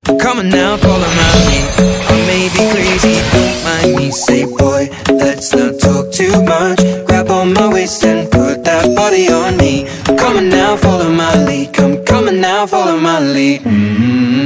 Come on now, follow my lead. I may be crazy, don't mind me. Say boy, let's not talk too much. Grab on my waist and put that body on me. Come on now, follow my lead. Come on now, follow my lead.